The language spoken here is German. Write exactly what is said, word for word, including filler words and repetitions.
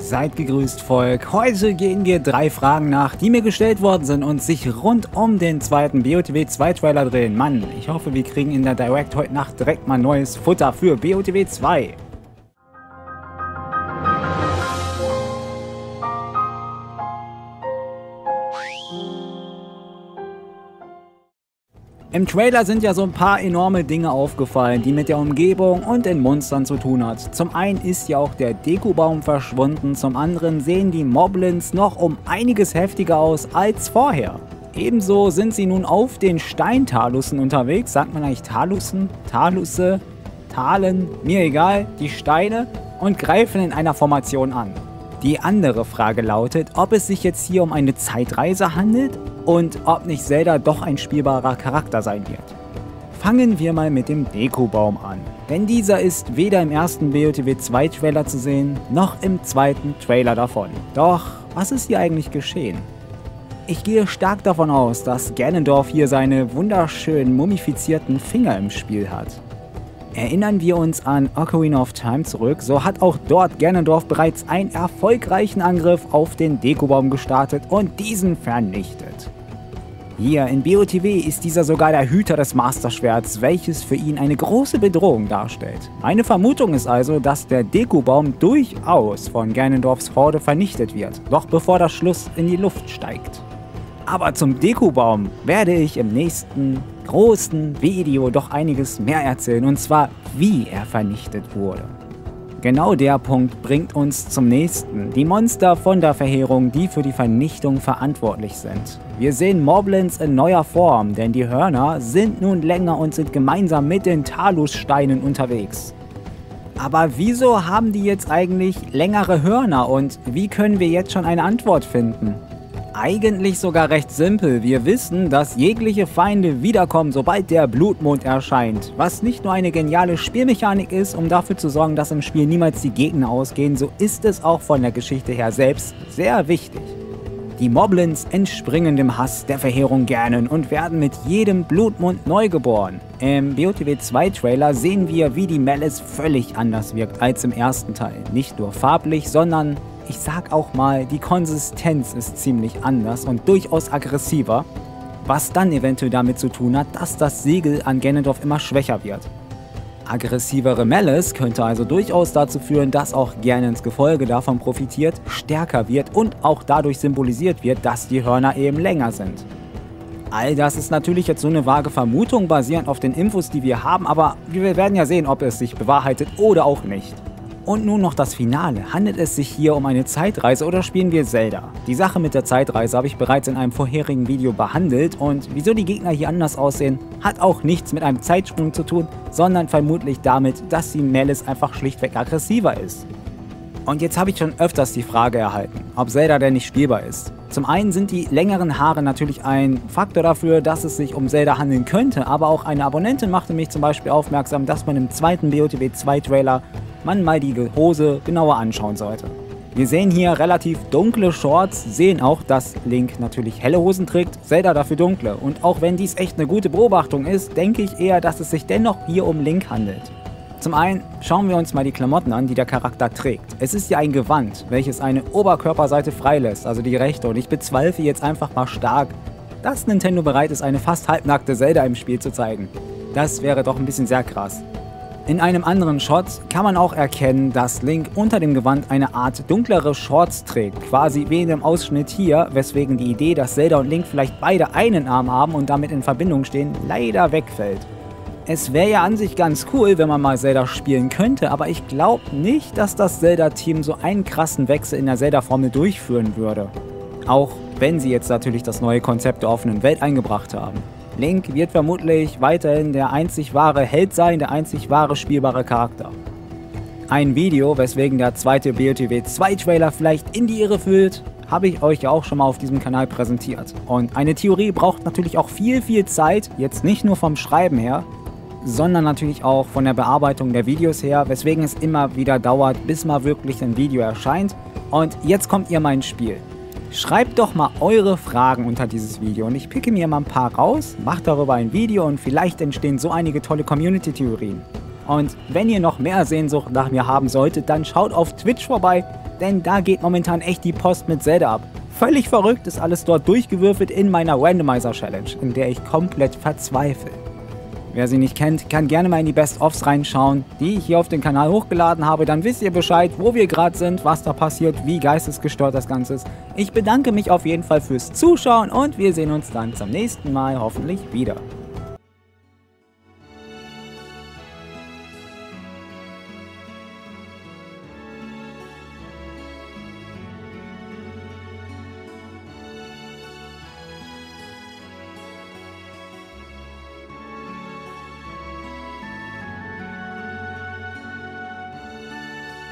Seid gegrüßt, Volk. Heute gehen wir drei Fragen nach, die mir gestellt worden sind und sich rund um den zweiten B O T W zwei Trailer drehen. Mann, ich hoffe, wir kriegen in der Direct heute Nacht direkt mal neues Futter für B O T W zwei. Im Trailer sind ja so ein paar enorme Dinge aufgefallen, die mit der Umgebung und den Monstern zu tun hat. Zum einen ist ja auch der Deku-Baum verschwunden, zum anderen sehen die Moblins noch um einiges heftiger aus als vorher. Ebenso sind sie nun auf den Steintalussen unterwegs, sagt man eigentlich Talussen, Talusse, Talen, mir egal, die Steine, und greifen in einer Formation an. Die andere Frage lautet, ob es sich jetzt hier um eine Zeitreise handelt und ob nicht Zelda doch ein spielbarer Charakter sein wird. Fangen wir mal mit dem Deku-Baum an, denn dieser ist weder im ersten B O T W zwei Trailer zu sehen, noch im zweiten Trailer davon. Doch, was ist hier eigentlich geschehen? Ich gehe stark davon aus, dass Ganondorf hier seine wunderschönen mumifizierten Finger im Spiel hat. Erinnern wir uns an Ocarina of Time zurück, so hat auch dort Ganondorf bereits einen erfolgreichen Angriff auf den Deku-Baum gestartet und diesen vernichtet. Hier in B O T W ist dieser sogar der Hüter des Master-Schwerts, welches für ihn eine große Bedrohung darstellt. Meine Vermutung ist also, dass der Deku-Baum durchaus von Ganondorfs Horde vernichtet wird, doch bevor das Schluss in die Luft steigt. Aber zum Deku-Baum werde ich im nächsten großen Video doch einiges mehr erzählen, und zwar wie er vernichtet wurde. Genau der Punkt bringt uns zum nächsten, die Monster von der Verheerung, die für die Vernichtung verantwortlich sind. Wir sehen Moblins in neuer Form, denn die Hörner sind nun länger und sind gemeinsam mit den Talus-Steinen unterwegs. Aber wieso haben die jetzt eigentlich längere Hörner und wie können wir jetzt schon eine Antwort finden? Eigentlich sogar recht simpel. Wir wissen, dass jegliche Feinde wiederkommen, sobald der Blutmond erscheint. Was nicht nur eine geniale Spielmechanik ist, um dafür zu sorgen, dass im Spiel niemals die Gegner ausgehen, so ist es auch von der Geschichte her selbst sehr wichtig. Die Moblins entspringen dem Hass der Verheerung Ganon und werden mit jedem Blutmond neu geboren. Im B O T W zwei Trailer sehen wir, wie die Malice völlig anders wirkt als im ersten Teil. Nicht nur farblich, sondern ich sag auch mal, die Konsistenz ist ziemlich anders und durchaus aggressiver, was dann eventuell damit zu tun hat, dass das Siegel an Ganondorf immer schwächer wird. Aggressivere Malice könnte also durchaus dazu führen, dass auch Ganons Gefolge davon profitiert, stärker wird und auch dadurch symbolisiert wird, dass die Hörner eben länger sind. All das ist natürlich jetzt so eine vage Vermutung basierend auf den Infos, die wir haben, aber wir werden ja sehen, ob es sich bewahrheitet oder auch nicht. Und nun noch das Finale. Handelt es sich hier um eine Zeitreise oder spielen wir Zelda? Die Sache mit der Zeitreise habe ich bereits in einem vorherigen Video behandelt und wieso die Gegner hier anders aussehen, hat auch nichts mit einem Zeitsprung zu tun, sondern vermutlich damit, dass die Malice einfach schlichtweg aggressiver ist. Und jetzt habe ich schon öfters die Frage erhalten, ob Zelda denn nicht spielbar ist. Zum einen sind die längeren Haare natürlich ein Faktor dafür, dass es sich um Zelda handeln könnte, aber auch eine Abonnentin machte mich zum Beispiel aufmerksam, dass man im zweiten B O T W zwei Trailer man mal die Hose genauer anschauen sollte. Wir sehen hier relativ dunkle Shorts, sehen auch, dass Link natürlich helle Hosen trägt, Zelda dafür dunkle. Und auch wenn dies echt eine gute Beobachtung ist, denke ich eher, dass es sich dennoch hier um Link handelt. Zum einen schauen wir uns mal die Klamotten an, die der Charakter trägt. Es ist ja ein Gewand, welches eine Oberkörperseite freilässt, also die rechte, und ich bezweifle jetzt einfach mal stark, dass Nintendo bereit ist, eine fast halbnackte Zelda im Spiel zu zeigen. Das wäre doch ein bisschen sehr krass. In einem anderen Shot kann man auch erkennen, dass Link unter dem Gewand eine Art dunklere Shorts trägt, quasi wie in dem Ausschnitt hier, weswegen die Idee, dass Zelda und Link vielleicht beide einen Arm haben und damit in Verbindung stehen, leider wegfällt. Es wäre ja an sich ganz cool, wenn man mal Zelda spielen könnte, aber ich glaube nicht, dass das Zelda-Team so einen krassen Wechsel in der Zelda-Formel durchführen würde. Auch wenn sie jetzt natürlich das neue Konzept der offenen Welt eingebracht haben. Link wird vermutlich weiterhin der einzig wahre Held sein, der einzig wahre spielbare Charakter. Ein Video, weswegen der zweite B O T W zwei Trailer vielleicht in die Irre führt, habe ich euch ja auch schon mal auf diesem Kanal präsentiert. Und eine Theorie braucht natürlich auch viel, viel Zeit, jetzt nicht nur vom Schreiben her, sondern natürlich auch von der Bearbeitung der Videos her, weswegen es immer wieder dauert, bis mal wirklich ein Video erscheint. Und jetzt kommt ihr mein Spiel. Schreibt doch mal eure Fragen unter dieses Video und ich picke mir mal ein paar raus, mache darüber ein Video und vielleicht entstehen so einige tolle Community-Theorien. Und wenn ihr noch mehr Sehnsucht nach mir haben solltet, dann schaut auf Twitch vorbei, denn da geht momentan echt die Post mit Zelda ab. Völlig verrückt ist alles dort durchgewürfelt in meiner Randomizer Challenge, in der ich komplett verzweifle. Wer sie nicht kennt, kann gerne mal in die Best-ofs reinschauen, die ich hier auf den Kanal hochgeladen habe. Dann wisst ihr Bescheid, wo wir gerade sind, was da passiert, wie geistesgestört das Ganze ist. Ich bedanke mich auf jeden Fall fürs Zuschauen und wir sehen uns dann zum nächsten Mal hoffentlich wieder.